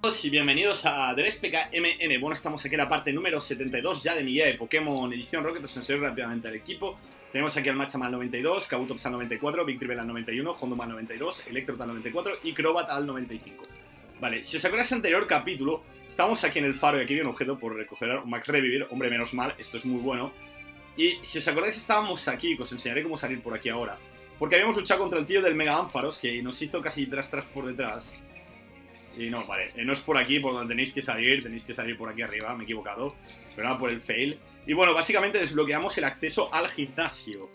Y bienvenidos a DresPKMN. Bueno, estamos aquí en la parte número 72 ya de mi guía de Pokémon Edición Rocket. Os enseño rápidamente al equipo. Tenemos aquí al Machamp al 92, Kabutops al 94, Victreebel al 91, Houndoom al 92, Electrode al 94 y Crobat al 95. Vale, si os acordáis del anterior capítulo, estábamos aquí en el faro y aquí viene un objeto por recoger un Max Revivir. Hombre, menos mal, esto es muy bueno. Y si os acordáis, estábamos aquí, que os enseñaré cómo salir por aquí ahora. Porque habíamos luchado contra el tío del Mega Ampharos, que nos hizo casi tras por detrás. Y no, vale, no es por aquí por donde tenéis que salir por aquí arriba, me he equivocado. Pero nada, por el fail. Y bueno, básicamente desbloqueamos el acceso al gimnasio.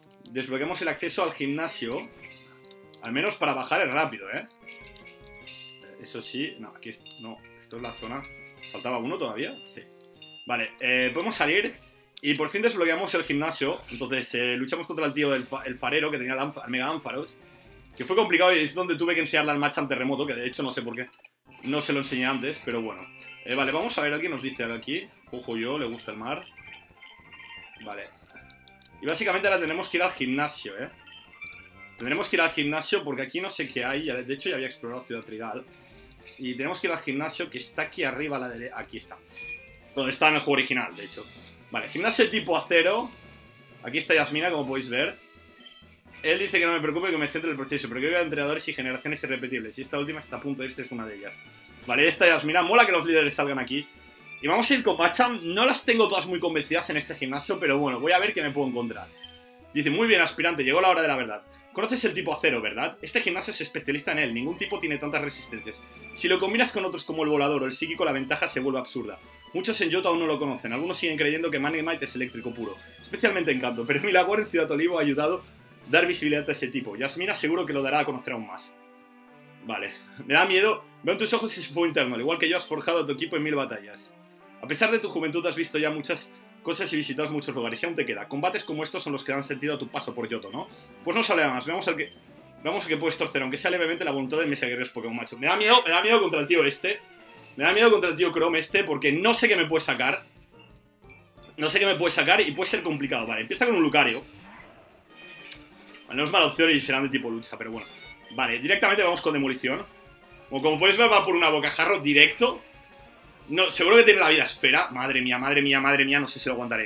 Al menos para bajar es rápido, ¿eh? Eso sí, no, aquí no, esto es la zona. ¿Faltaba uno todavía? Sí. Vale, podemos salir y por fin desbloqueamos el gimnasio. Entonces luchamos contra el tío del farero que tenía el Mega Ampharos. Que fue complicado y es donde tuve que enseñarle al Machamp terremoto, que de hecho no sé por qué no se lo enseñé antes, pero bueno. Vale, vamos a ver, alguien nos dice aquí. Ojo yo, le gusta el mar. Vale. Y básicamente ahora tenemos que ir al gimnasio, ¿eh? Tendremos que ir al gimnasio porque aquí no sé qué hay. De hecho ya había explorado Ciudad Trigal. Y tenemos que ir al gimnasio que está aquí arriba a la derecha. Aquí está. Donde está en el juego original, de hecho. Vale, gimnasio tipo acero. Aquí está Yasmina, como podéis ver. Él dice que no me preocupe, que me centre en el proceso, pero que veo entrenadores y generaciones irrepetibles. Y esta última está a punto de irse, es una de ellas. Vale, esta Yasmina. Mola que los líderes salgan aquí. Y vamos a ir con Machamp. No las tengo todas muy convencidas en este gimnasio, pero bueno, voy a ver qué me puedo encontrar. Dice, muy bien, aspirante, llegó la hora de la verdad. Conoces el tipo acero, ¿verdad? Este gimnasio se especializa en él, ningún tipo tiene tantas resistencias. Si lo combinas con otros como el volador o el psíquico, la ventaja se vuelve absurda. Muchos en Johto aún no lo conocen, algunos siguen creyendo que Magnemite es eléctrico puro. Especialmente en Kanto, pero mi labor en Ciudad Olivo ha ayudado a dar visibilidad a ese tipo. Yasmina seguro que lo dará a conocer aún más. Vale, me da miedo. Veo en tus ojos ese fuego interno, al igual que yo has forjado a tu equipo en 1000 batallas. A pesar de tu juventud has visto ya muchas cosas y visitado muchos lugares y aún te queda. Combates como estos son los que dan sentido a tu paso por Johto, ¿no? Pues no sale más, veamos al que puedes torcer, aunque sea levemente la voluntad de mis guerreros Pokémon, macho. Me da miedo contra el tío este. Me da miedo contra el tío Chrome este, porque no sé qué me puede sacar. No sé qué me puede sacar y puede ser complicado. Vale, empieza con un Lucario. Vale, no es mala opción y serán de tipo lucha, pero bueno. Vale, directamente vamos con demolición. Como podéis ver, va por una bocajarro directo. No, seguro que tiene la vida esfera. Madre mía, madre mía, madre mía, no sé si lo aguantaré.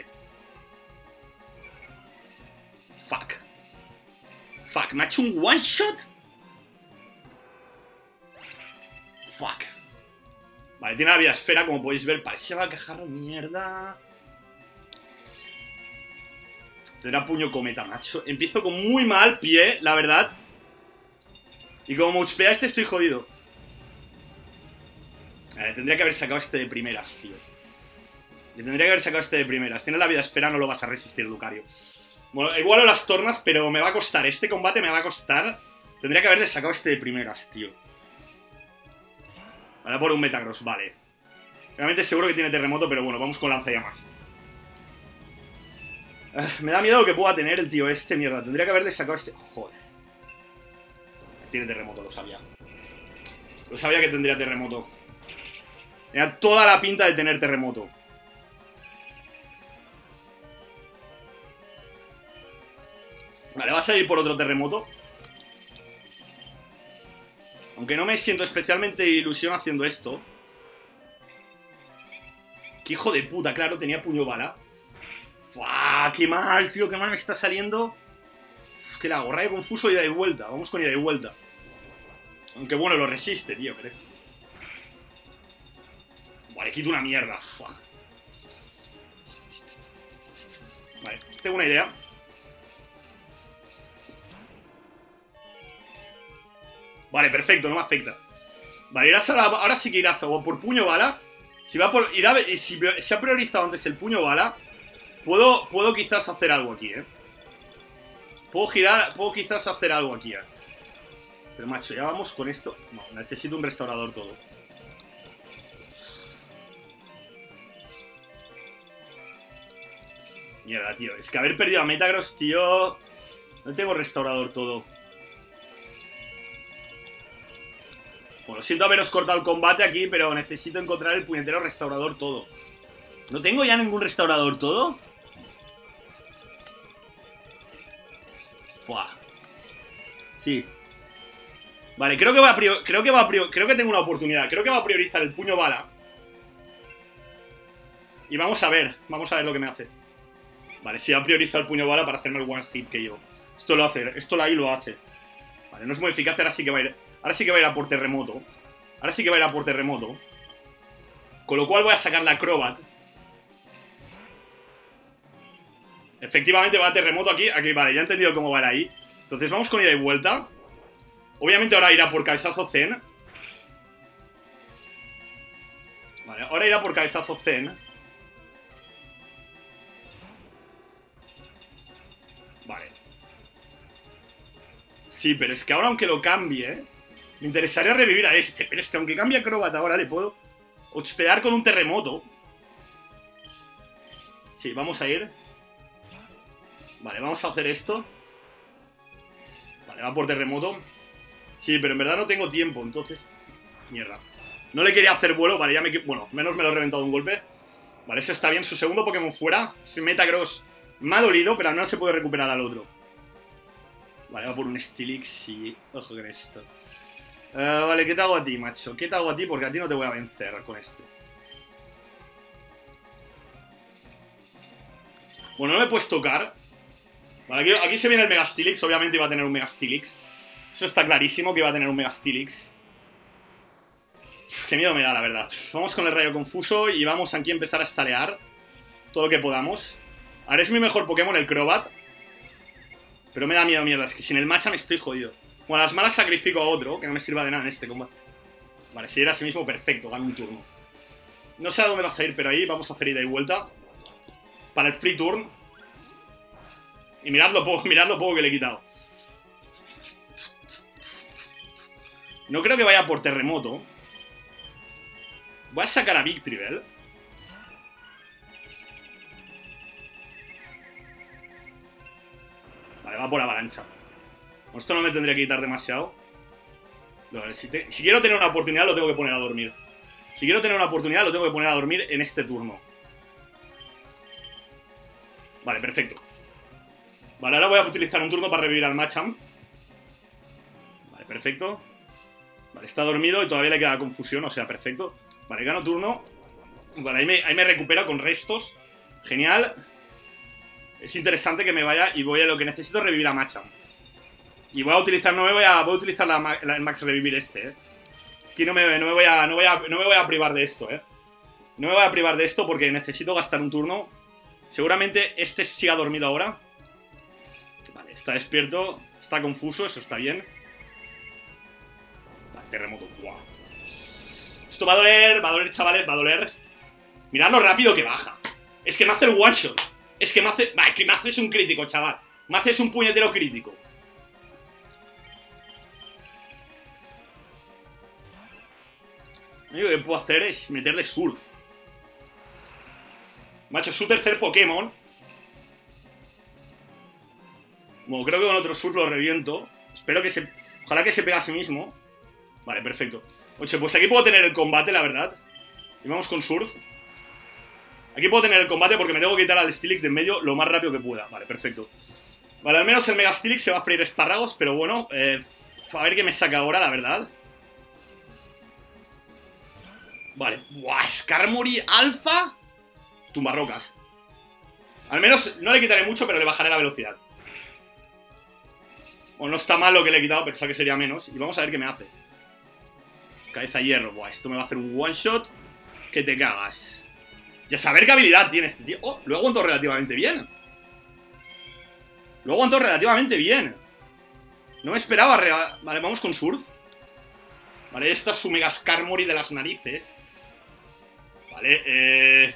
Fuck, ¿me ha hecho un one shot? Fuck. Vale, tiene la vida esfera, como podéis ver. Parece bocajarro, mierda. Tendrá puño cometa, macho. Empiezo con muy mal pie, la verdad. Y como muchpea este estoy jodido. Tendría que haber sacado este de primeras, tío. Tiene la vida esfera, no lo vas a resistir, Lucario. Bueno, igual a las tornas, pero me va a costar. Este combate me va a costar. Tendría que haberle sacado este de primeras, tío. Vale, por un Metagross, vale. Realmente seguro que tiene terremoto, pero bueno, vamos con lanzallamas. Me da miedo lo que pueda tener el tío este, mierda. Tendría que haberle sacado este... Joder. Tiene terremoto, lo sabía. Lo sabía que tendría terremoto. Tenía toda la pinta de tener terremoto. Vale, va a salir por otro terremoto. Aunque no me siento especialmente ilusión haciendo esto. Qué hijo de puta, claro, tenía puño bala. ¡Fua! ¡Qué mal, tío! ¡Qué mal me está saliendo! Uf, ¿qué le hago? Rayo confuso, ida y vuelta. Vamos con ida y vuelta. Aunque bueno, lo resiste, tío. Vale, quito una mierda. Fua. Vale, tengo una idea. Vale, perfecto, no me afecta. Vale, ahora sí que irás por puño bala. Si va por... si se ha priorizado antes el puño bala, puedo quizás hacer algo aquí, Puedo quizás hacer algo aquí, Pero macho, ya vamos con esto. No, necesito un restaurador todo. Mierda, tío. Es que haber perdido a Metagross, tío. No tengo restaurador todo. Bueno, siento haberos cortado el combate aquí, pero necesito encontrar el puñetero restaurador todo. ¿No tengo ya ningún restaurador todo? Buah. Sí. Vale, creo que tengo una oportunidad. Creo que va a priorizar el puño bala. Y vamos a ver lo que me hace. Vale, sí, ha priorizado el puño bala para hacerme el one hit que yo. Esto lo hace, esto la I lo hace. Vale, no es muy eficaz, ahora sí que va a ir. Ahora sí que va a ir a por terremoto. Ahora sí que va a ir a por terremoto. Con lo cual voy a sacar la Acrobat. Efectivamente va a terremoto aquí. Aquí, vale, ya he entendido cómo va ahí. Entonces vamos con ida y vuelta. Obviamente ahora irá por cabezazo Zen. Vale, ahora irá por cabezazo Zen. Vale. Sí, pero es que ahora aunque lo cambie, me interesaría revivir a este. Pero es que aunque cambie Acrobat ahora le puedo hospedar con un terremoto. Sí, vamos a ir. Vale, vamos a hacer esto. Vale, va por terremoto. Sí, pero en verdad no tengo tiempo, entonces... Mierda. No le quería hacer vuelo, vale, ya me... Bueno, menos me lo he reventado un golpe. Vale, eso está bien, su segundo Pokémon fuera. Metagross me ha dolido, pero al menos se puede recuperar al otro. Vale, va por un Steelix y... Ojo con esto. Vale, ¿qué te hago a ti, macho? ¿Qué te hago a ti? Porque a ti no te voy a vencer con este. Bueno, no me puedes tocar. Vale, aquí se viene el Mega Steelix. Obviamente iba a tener un Mega Steelix. Eso está clarísimo que iba a tener un Mega Steelix. Qué miedo me da, la verdad. Vamos con el Rayo Confuso y vamos aquí a empezar a estalear todo lo que podamos. Ahora es mi mejor Pokémon, el Crobat. Pero me da miedo, mierda. Es que sin el Machamp estoy jodido. Bueno, a las malas sacrifico a otro, que no me sirva de nada en este combate. Vale, si era así mismo, perfecto, gano un turno. No sé a dónde vas a ir, pero ahí vamos a hacer ida y vuelta. Para el free turn. Y mirad lo poco que le he quitado. No creo que vaya por terremoto. Voy a sacar a Victreebel. Vale, va por avalancha. Bueno, esto no me tendría que quitar demasiado. Si quiero tener una oportunidad, lo tengo que poner a dormir. Si quiero tener una oportunidad, lo tengo que poner a dormir en este turno. Vale, perfecto. Vale, ahora voy a utilizar un turno para revivir al Machamp. Vale, perfecto. Vale, está dormido y todavía le queda confusión, o sea, perfecto. Vale, gano turno. Vale, ahí me recupero con restos. Genial. Es interesante que me vaya y voy a lo que necesito revivir a Machamp. Y voy a utilizar, no voy a utilizar el Max Revivir este, Aquí no me voy a privar de esto, No me voy a privar de esto porque necesito gastar un turno. Seguramente este siga dormido ahora. Vale, está despierto. Está confuso, eso está bien. Vale, terremoto, wow. Esto va a doler, chavales, va a doler. Mirad lo rápido que baja. Es que me hace el one shot. Es que me hace... Vale, que me haces un crítico, chaval. Me haces un puñetero crítico. Lo único que puedo hacer es meterle Surf. Macho, su tercer Pokémon. Bueno, creo que con otro Surf lo reviento. Espero que se... Ojalá que se pegue a sí mismo. Vale, perfecto. Oye, pues aquí puedo tener el combate, la verdad. Y vamos con Surf. Aquí puedo tener el combate porque me tengo que quitar al Steelix de en medio lo más rápido que pueda. Vale, perfecto. Vale, al menos el Mega Steelix se va a freír espárragos, pero bueno, a ver qué me saca ahora, la verdad. Vale, ¡buah! Skarmory Alpha. Tumbarrocas. Al menos no le quitaré mucho, pero le bajaré la velocidad. Bueno, no está mal lo que le he quitado, pensaba que sería menos. Y vamos a ver qué me hace. Cabeza hierro, buah, esto me va a hacer un one shot que te cagas. Y a saber qué habilidad tiene este tío. Oh, lo he aguantado relativamente bien. Lo he aguantado relativamente bien. No me esperaba. Vale, vamos con Surf. Vale, esta es su Mega Skarmory de las narices. Vale,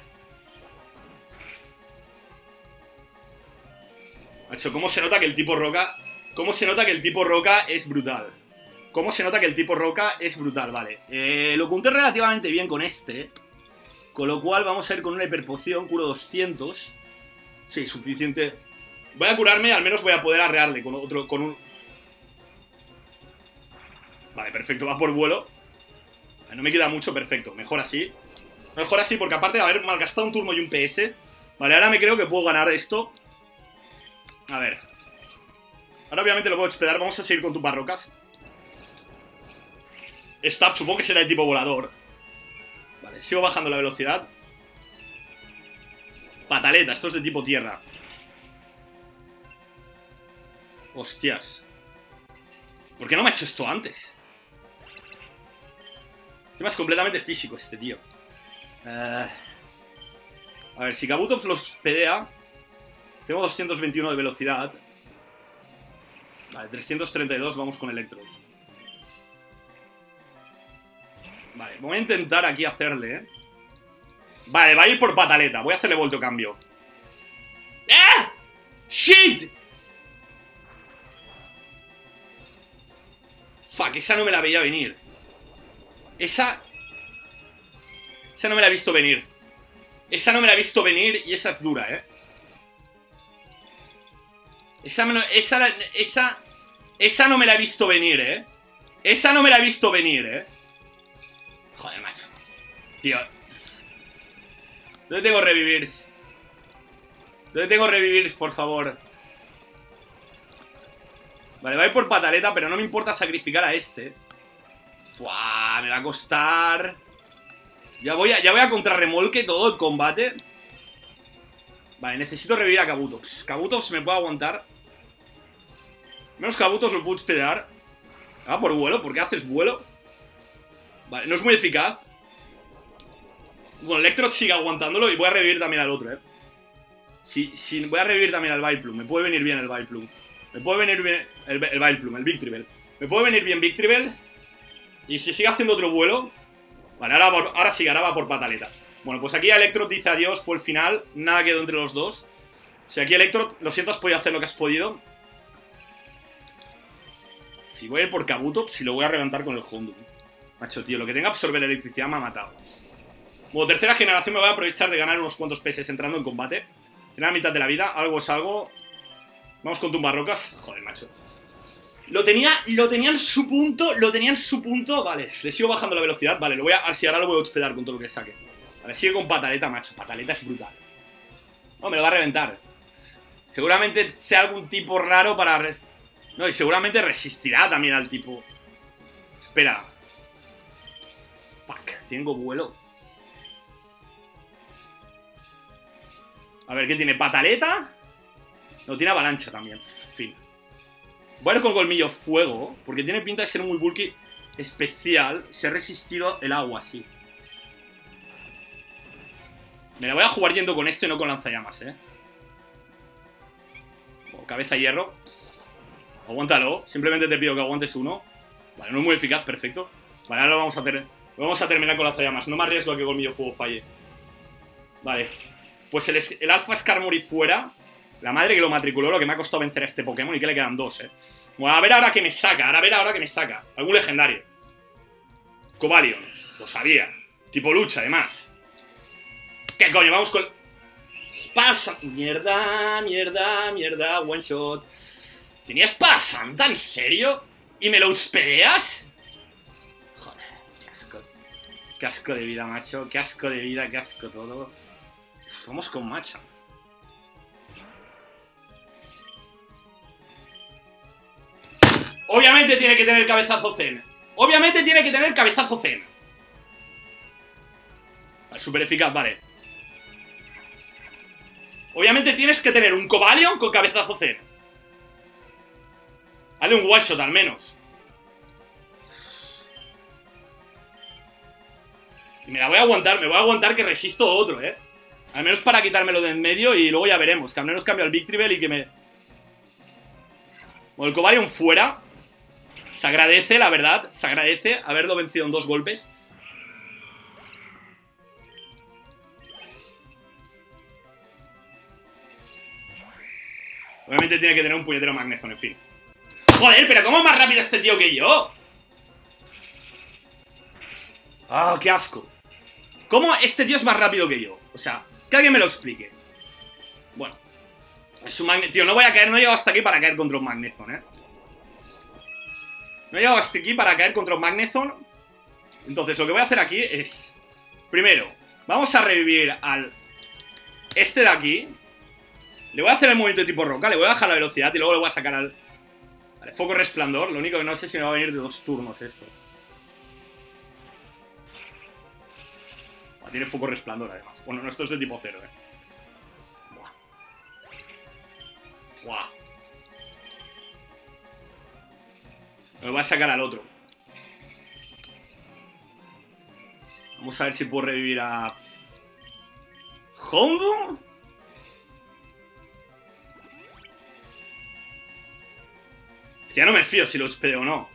Macho, ¿cómo se nota que el tipo roca... ¿Cómo se nota que el tipo roca es brutal? ¿Cómo se nota que el tipo roca es brutal? Vale, lo conté relativamente bien con este. Con lo cual vamos a ir con una hiperpoción. Curo 200. Sí, suficiente. Voy a curarme, al menos voy a poder arrearle con otro... Con un... Vale, perfecto, va por vuelo. No me queda mucho, perfecto. Mejor así. Mejor así porque aparte de haber malgastado un turno y un PS. Vale, ahora me creo que puedo ganar esto. A ver. Ahora obviamente lo puedo hospedar. Vamos a seguir con tus barrocas. Stab, supongo que será de tipo volador. Vale, sigo bajando la velocidad. Pataleta, esto es de tipo tierra. Hostias. ¿Por qué no me ha hecho esto antes? Encima es completamente físico este tío. A ver, si Kabutops los pedea. Tengo 221 de velocidad. Vale, 332, vamos con Electrode. Vale, voy a intentar aquí hacerle, ¿eh? Vale, va a ir por pataleta. Voy a hacerle volteo cambio. ¡Ah! ¡Shit! Fuck, esa no me la veía venir. Esa no me la he visto venir. Esa no me la he visto venir y esa es dura, ¿eh? Esa no me la he visto venir, ¿eh? Esa no me la he visto venir, ¿eh? Joder, macho. Tío. ¿Dónde tengo revivirs? ¿Dónde tengo revivirs, por favor? Vale, va a ir por pataleta, pero no me importa sacrificar a este. Fuah, me va a costar. Ya voy a contrarremolque todo el combate. Vale, necesito revivir a Kabutops. Kabutops me puede aguantar. Menos Kabutops lo puedo spedear. Ah, por vuelo, ¿por qué haces vuelo? Vale, no es muy eficaz. Bueno, Electrode sigue aguantándolo y voy a revivir también al otro, voy a revivir también al Vileplume. Me puede venir bien el Vileplume. Me puede venir bien el Vileplume, el Victreebel. Me puede venir bien Victreebel. Y si sigue haciendo otro vuelo. Vale, ahora sí, ahora va por pataleta. Bueno, pues aquí Electrode dice adiós, fue el final. Nada quedó entre los dos. O sea, aquí Electrode, lo siento, has podido hacer lo que has podido. Si voy a ir por Kabutops, si lo voy a reventar con el Houndoom. Macho, tío, lo que tenga absorber electricidad me ha matado. Bueno, tercera generación, me voy a aprovechar de ganar unos cuantos peces entrando en combate. En la mitad de la vida, algo es algo. Vamos con tumbarrocas. Joder, macho. Lo tenía en su punto, vale. Le sigo bajando la velocidad, vale. A ver si ahora lo voy a hospedar con todo lo que saque. Vale, sigue con pataleta, macho. Pataleta es brutal. No, me lo va a reventar. Seguramente sea algún tipo raro para... No, y seguramente resistirá también al tipo. Espera. Fuck, tengo vuelo. A ver, ¿qué tiene? ¿Pataleta? No, tiene avalancha también. Fin. Voy a ir con colmillo fuego, porque tiene pinta de ser muy bulky especial. Se ha resistido el agua, sí. Me la voy a jugar yendo con esto y no con lanzallamas, cabeza hierro. Aguántalo. Simplemente te pido que aguantes uno. Vale, no es muy eficaz, perfecto. Vale, ahora vamos a terminar con lanzallamas. No me arriesgo a que colmillo fuego falle. Vale. Pues el Alpha Skarmory fuera. La madre que lo matriculó, lo que me ha costado vencer a este Pokémon. Y que le quedan dos, Bueno, a ver ahora que me saca. Algún legendario. Cobalion. Lo sabía. Tipo lucha, además. ¿Qué coño? Vamos con... Pasa. Mierda. One shot. ¿Tenías Espada Santa? ¿En serio? ¿Y me lo outspedeas? Joder, qué asco. Qué asco de vida, macho. Qué asco de vida, qué asco todo. Vamos con Macha. Obviamente tiene que tener cabezazo Zen. Vale, súper eficaz, vale. Obviamente tienes que tener un Cobalion con cabezazo Zen. Hazle un one shot al menos. Y me voy a aguantar que resisto otro, Al menos para quitármelo de en medio y luego ya veremos. Que al menos cambio al Victreebel y que me... Bueno, el Cobalion fuera. Se agradece, la verdad. Se agradece haberlo vencido en 2 golpes. Obviamente tiene que tener un puñetero Magnezone, en fin. Joder, pero ¿cómo es más rápido este tío que yo? Ah, qué asco. ¿Cómo este tío es más rápido que yo? O sea, que alguien me lo explique. Bueno, es un Magnezone. Tío, no voy a caer, no he llegado hasta aquí para caer contra un Magnezone, No he llegado hasta aquí para caer contra un Magnezone. Entonces, lo que voy a hacer aquí es... Primero, vamos a revivir al... Este de aquí. Le voy a hacer el movimiento de tipo roca, le voy a bajar la velocidad y luego le voy a sacar al... Vale, foco resplandor, lo único que no sé si me va a venir de 2 turnos esto. Tiene foco resplandor, además. Bueno, no, esto es de tipo 0, Buah. Buah. Me voy a sacar al otro. Vamos a ver si puedo revivir a... ¿Houndoom? Es que ya no me fío si lo espero o no.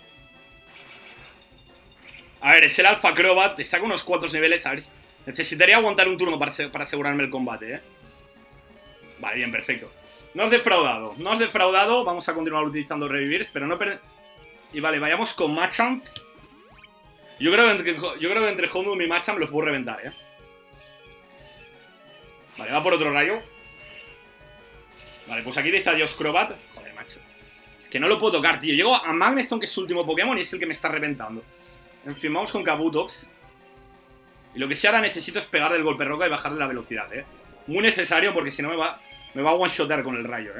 A ver, es el Alpha Acrobat. Te saco unos cuantos niveles. A ver, necesitaría aguantar un turno para asegurarme el combate, Vale, bien, perfecto. No has defraudado. No has defraudado. Vamos a continuar utilizando revivirs, pero no perder... Y vale, vayamos con Machamp. Yo creo que entre Houndoom y Machamp los puedo reventar, Vale, va por otro rayo. Vale, pues aquí dice adiós Crobat. Joder, macho. Es que no lo puedo tocar, tío. Llego a Magnezone, que es su último Pokémon, y es el que me está reventando. En fin, vamos con Kabutops. Y lo que sí ahora necesito es pegarle el golpe roca y bajarle la velocidad, Muy necesario, porque si no me va a one-shotear con el rayo,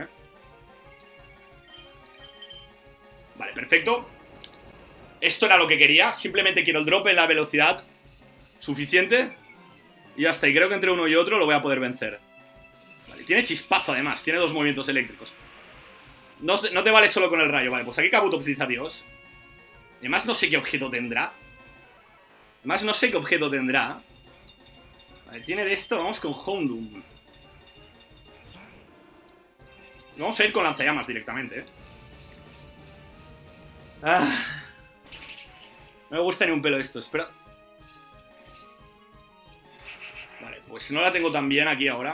Vale, perfecto. Esto era lo que quería. Simplemente quiero el drop en la velocidad suficiente. Y ya está. Y creo que entre uno y otro lo voy a poder vencer. Vale, tiene chispazo además. Tiene 2 movimientos eléctricos. No te vale solo con el rayo. Vale, pues aquí Kabutops dice adiós. Además no sé qué objeto tendrá. Vale, tiene de esto. Vamos con Houndoom. Vamos a ir con lanzallamas directamente, Ah, no me gusta ni un pelo esto, espera. Vale, pues no la tengo tan bien aquí ahora.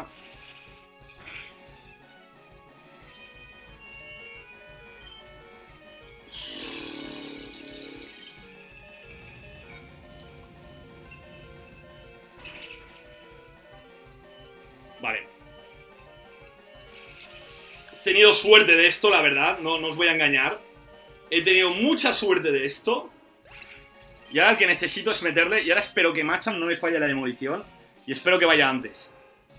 Vale. He tenido suerte de esto, la verdad, no os voy a engañar. He tenido mucha suerte de esto. Y ahora el que necesito es meterle. Y ahora espero que Machamp no me falle la demolición. Y espero que vaya antes.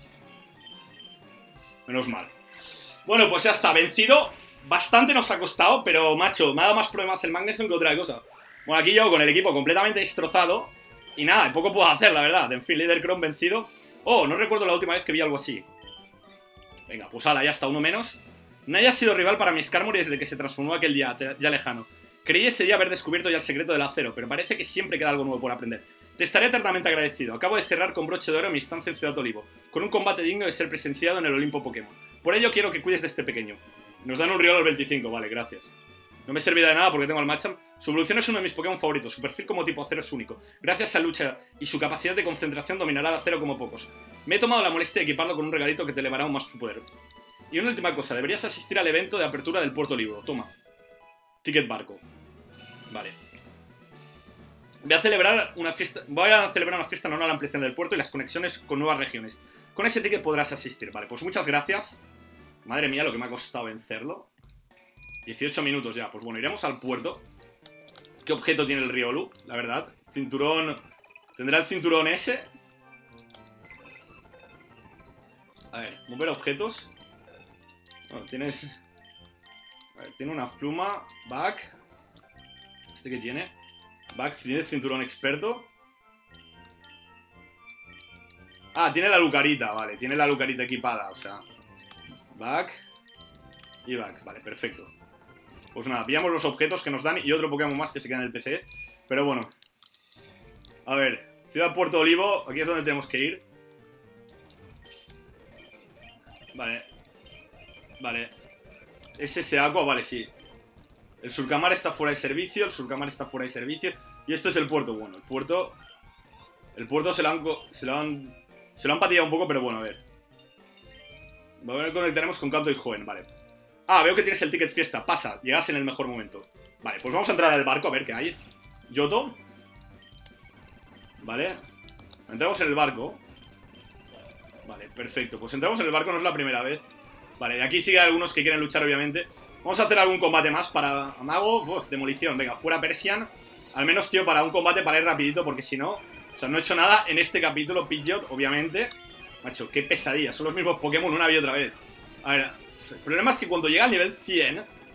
Menos mal. Bueno, pues ya está, vencido. Bastante nos ha costado, pero macho, me ha dado más problemas el Magnezone que otra cosa. Bueno, aquí yo con el equipo completamente destrozado. Y nada, poco puedo hacer, la verdad. En fin, Líder Chrome vencido. Oh, no recuerdo la última vez que vi algo así. Venga, pues ala, ya está, uno menos. No haya sido rival para mi Skarmory desde que se transformó aquel día ya lejano. Creí ese día haber descubierto ya el secreto del acero, pero parece que siempre queda algo nuevo por aprender. Te estaré eternamente agradecido. Acabo de cerrar con broche de oro mi estancia en Ciudad Olivo, con un combate digno de ser presenciado en el Olimpo Pokémon. Por ello quiero que cuides de este pequeño. Nos dan un rival al 25, vale, gracias. No me servirá de nada porque tengo al Machamp. Su evolución es uno de mis Pokémon favoritos. Su perfil como tipo acero es único. Gracias a lucha y su capacidad de concentración dominará el acero como pocos. Me he tomado la molestia de equiparlo con un regalito que te elevará aún más su poder. Y una última cosa, deberías asistir al evento de apertura del Puerto Olivo. Toma. Ticket barco. Vale. Voy a celebrar una fiesta en honor a la ampliación del puerto y las conexiones con nuevas regiones. Con ese ticket podrás asistir. Vale, pues muchas gracias. Madre mía, lo que me ha costado vencerlo. 18 minutos ya. Pues bueno, iremos al puerto. ¿Qué objeto tiene el Riolu? La verdad. Cinturón... ¿Tendrá el cinturón ese? A ver, mover objetos. Bueno, tienes... A ver, tiene una pluma. Back. ¿Este qué tiene? Back tiene cinturón experto. Ah, tiene la Lucarita, vale. Tiene la Lucarita equipada, o sea. Back. Y back, vale, perfecto. Pues nada, pillamos los objetos que nos dan y otro Pokémon más que se queda en el PC. Pero bueno. A ver, Ciudad Puerto Olivo. Aquí es donde tenemos que ir. Vale. Vale. ¿Es ese Aqua? Vale, sí. El Surcamar está fuera de servicio. El Surcamar está fuera de servicio. Y esto es el puerto. Bueno, el puerto... El puerto se lo han pateado un poco, pero bueno, a ver. A ver, conectaremos con Kanto y Joven, vale. Ah, veo que tienes el ticket fiesta. Pasa, llegas en el mejor momento. Vale, pues vamos a entrar al barco a ver qué hay. Yoto. Vale. Entramos en el barco. Vale, perfecto. Pues entramos en el barco, no es la primera vez. Vale, de aquí sigue algunos que quieren luchar, obviamente. Vamos a hacer algún combate más para Amago. Uf, demolición, venga, fuera Persian. Al menos, tío, para un combate para ir rapidito, porque si no... O sea, no he hecho nada en este capítulo. Pidgeot, obviamente. Macho, qué pesadilla. Son los mismos Pokémon una y otra vez. A ver, el problema es que cuando llega al nivel 100...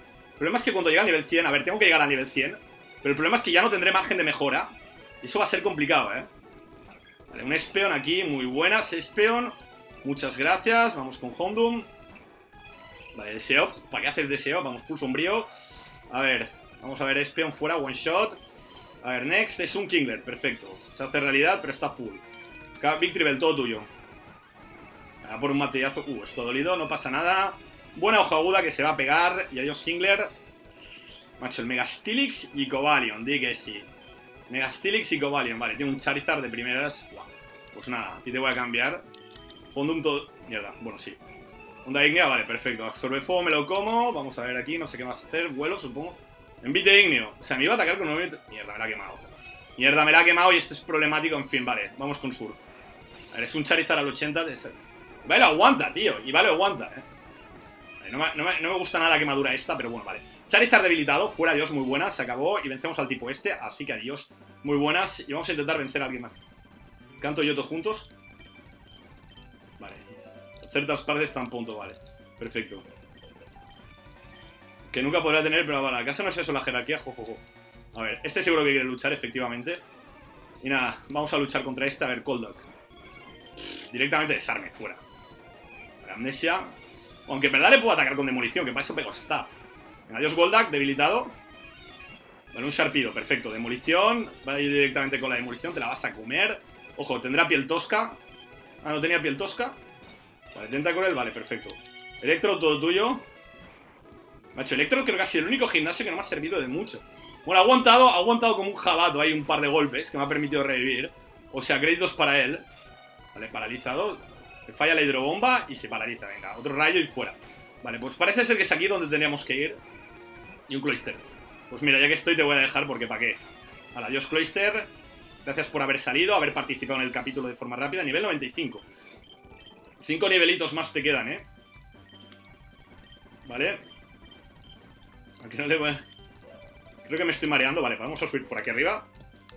A ver, tengo que llegar al nivel 100. Pero el problema es que ya no tendré margen de mejora. Y eso va a ser complicado, ¿eh? Vale, Vale, un Espeon aquí, muy buenas, Espeon. Muchas gracias, vamos con Houndoom. Vale, deseo, ¿para qué haces deseo? Vamos, pulso sombrío. A ver, vamos a ver, Espeon fuera, one shot. A ver, next, es un Kingler, perfecto. Se hace realidad, pero está full. Victreebel, todo tuyo. A por un martillazo. Esto dolido, no pasa nada. Buena hoja aguda que se va a pegar. Y adiós, Kingler. Macho, el Megastilix y Cobalion, di que sí. Megastilix y Cobalion, vale, tiene un Charizard de primeras. Pues nada, a ti te voy a cambiar. Houndoom todo... Mierda, bueno, sí. Onda ígnea, vale, perfecto. Absorbe fuego, me lo como. Vamos a ver aquí, no sé qué más hacer. Vuelo, supongo. Envite ígneo. O sea, me iba a atacar con 9... Mierda, me la ha quemado. Mierda, me la ha quemado y esto es problemático. En fin, vale, vamos con Surf. A ver, es un Charizard al 80 de ser. Vale, lo aguanta, tío. Y vale, lo aguanta, Vale, no me gusta nada la quemadura esta, pero bueno, vale. Charizard debilitado, fuera, adiós, muy buenas. Se acabó y vencemos al tipo este, así que adiós, muy buenas. Y vamos a intentar vencer a alguien más. Canto y Yoto juntos. Vale. Ciertas partes están punto, vale. Perfecto. Que nunca podrá tener, pero vale, ¿acaso no es eso la jerarquía? Jojojo. A ver, este seguro que quiere luchar, efectivamente. Y nada, vamos a luchar contra este. A ver, Golduck. Directamente desarme, fuera. Vale, amnesia. Aunque en verdad le puedo atacar con demolición, que para eso pego stab. Venga, adiós Golduck, debilitado. Vale, un Sharpido, perfecto. Demolición. Va a ir directamente con la demolición, te la vas a comer. Ojo, tendrá piel tosca. Ah, no tenía piel tosca. Vale, Tentacoral, vale, perfecto. Electro, todo tuyo. Macho, Electro creo que ha sido el único gimnasio que no me ha servido de mucho. Bueno, ha aguantado como un jabato. Hay un par de golpes que me ha permitido revivir. O sea, créditos para él. Vale, paralizado. Le falla la hidrobomba y se paraliza. Venga, otro rayo y fuera. Vale, pues parece ser que es aquí donde teníamos que ir. Y un Cloyster. Pues mira, ya que estoy te voy a dejar porque ¿para qué? Vale, adiós Cloyster. Gracias por haber salido, haber participado en el capítulo de forma rápida. Nivel 95. 5 nivelitos más te quedan, Vale. Aquí no le voy a... Creo que me estoy mareando. Vale, vamos a subir por aquí arriba.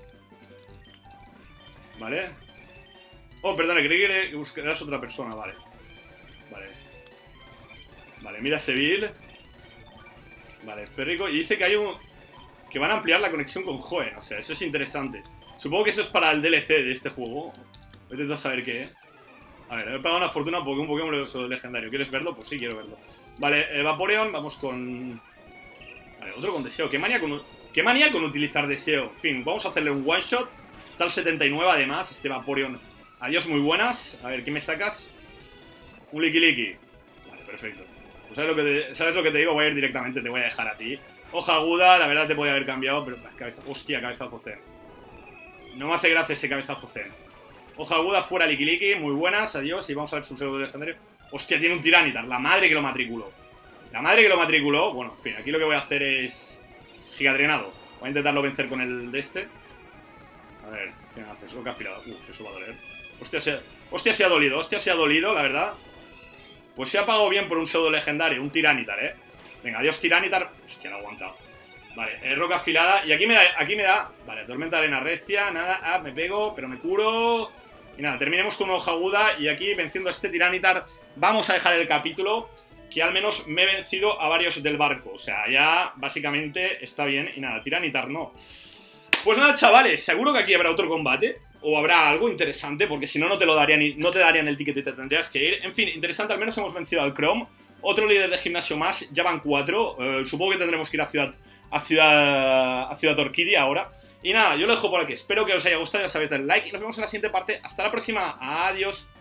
Vale. Oh, perdona, creí que buscarás otra persona. Vale. Vale. Vale, mira Seville. Vale, Férrico. Y dice que hay un... que van a ampliar la conexión con Joen. O sea, eso es interesante. Supongo que eso es para el DLC de este juego. Vete a saber qué, A ver, he pagado una fortuna porque un Pokémon legendario. ¿Quieres verlo? Pues sí, quiero verlo. Vale, Vaporeon, vamos con... Vale, otro con deseo. ¿Qué manía con utilizar deseo? En fin, vamos a hacerle un one shot. Está el 79 además, este Vaporeon. Adiós, muy buenas. A ver, ¿qué me sacas? Un Licky. Vale, perfecto. Pues ¿sabes lo que te digo? Voy a ir directamente, te voy a dejar a ti. Hoja aguda, la verdad te podía haber cambiado, pero... Hostia, cabezazo Zen. No me hace gracia ese cabezazo Zen. Hoja aguda, fuera Licky, muy buenas, adiós. Y vamos a ver su pseudo legendario. Hostia, tiene un Tiranitar, la madre que lo matriculó. Bueno, en fin, aquí lo que voy a hacer es... Gigadrenado. Voy a intentarlo vencer con el de este. A ver, ¿qué me haces? Lo que ha afilado. Eso va a doler. Hostia, se ha dolido, la verdad. Pues se ha pagado bien por un pseudo legendario, un Tiranitar, Venga, adiós Tiranitar. Hostia, lo ha aguantado. Vale, roca afilada. Y aquí me da... Vale, tormenta de arena recia, nada. Me pego, pero me curo. Y nada, terminemos con una hoja aguda. Y aquí, venciendo a este Tiranitar, vamos a dejar el capítulo. Que al menos me he vencido a varios del barco. O sea, ya básicamente está bien. Y nada, Tiranitar no. Pues nada, chavales, seguro que aquí habrá otro combate. O habrá algo interesante, porque si no, no te darían el ticket y te tendrías que ir. En fin, interesante, al menos hemos vencido al Chrome. Otro líder de gimnasio más, ya van 4. Supongo que tendremos que ir a Ciudad Orquídea ahora. Y nada, yo lo dejo por aquí. Espero que os haya gustado, ya sabéis, del like. Y nos vemos en la siguiente parte. Hasta la próxima. Adiós.